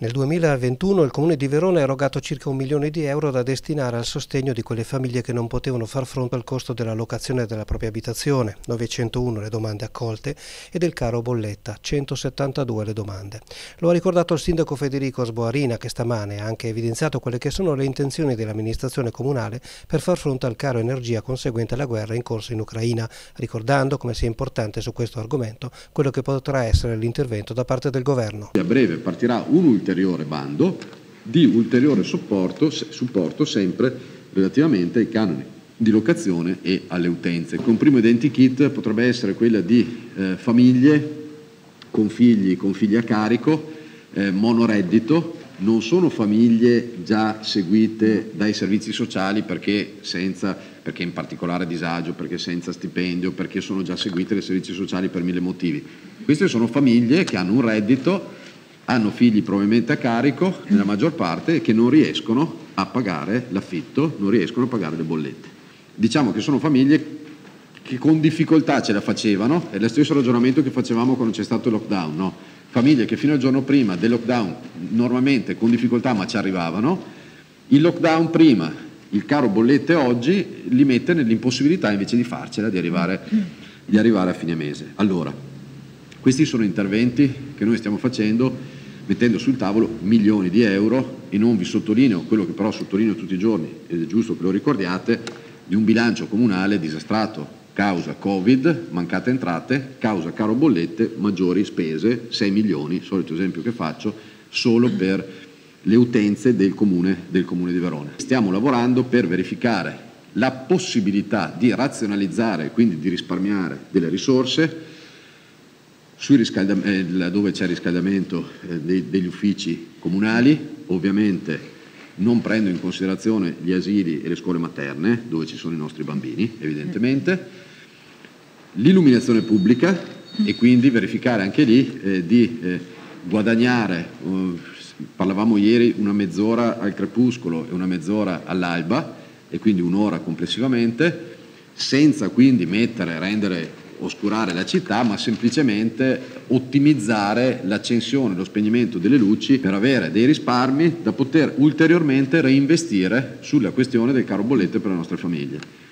Nel 2021 il Comune di Verona ha erogato circa 1 milione di euro da destinare al sostegno di quelle famiglie che non potevano far fronte al costo della locazione della propria abitazione, 901 le domande accolte, e del caro bolletta, 172 le domande. Lo ha ricordato il sindaco Federico Sboarina, che stamane ha anche evidenziato quelle che sono le intenzioni dell'amministrazione comunale per far fronte al caro energia conseguente alla guerra in corso in Ucraina, ricordando come sia importante su questo argomento quello che potrà essere l'intervento da parte del governo. A breve partirà un ulteriore bando di ulteriore supporto sempre relativamente ai canoni di locazione e alle utenze. Con primo identikit potrebbe essere quella di famiglie con figli a carico, monoreddito. Non sono famiglie già seguite dai servizi sociali perché in particolare disagio, perché senza stipendio, perché sono già seguite dai servizi sociali per 1000 motivi. Queste sono famiglie che hanno un reddito, hanno figli probabilmente a carico, nella maggior parte, e che non riescono a pagare l'affitto, non riescono a pagare le bollette. Diciamo che sono famiglie che con difficoltà ce la facevano, è lo stesso ragionamento che facevamo quando c'è stato il lockdown, no? Famiglie che fino al giorno prima del lockdown normalmente con difficoltà ma ci arrivavano, il lockdown prima, il caro bollette oggi li mette nell'impossibilità invece di farcela, di arrivare a fine mese. Allora, questi sono interventi che noi stiamo facendo mettendo sul tavolo milioni di euro, e non vi sottolineo quello che però sottolineo tutti i giorni, ed è giusto che lo ricordiate, di un bilancio comunale disastrato causa Covid, mancate entrate, causa caro bollette, maggiori spese, 6 milioni, solito esempio che faccio, solo per le utenze del Comune di Verona. Stiamo lavorando per verificare la possibilità di razionalizzare, quindi di risparmiare delle risorse, dove c'è riscaldamento degli uffici comunali, ovviamente non prendo in considerazione gli asili e le scuole materne, dove ci sono i nostri bambini, evidentemente, l'illuminazione pubblica, e quindi verificare anche lì di guadagnare, parlavamo ieri, una mezz'ora al crepuscolo e una mezz'ora all'alba, e quindi un'ora complessivamente, senza quindi rendere oscurare la città, ma semplicemente ottimizzare l'accensione, lo spegnimento delle luci per avere dei risparmi da poter ulteriormente reinvestire sulla questione del caro bollette per le nostre famiglie.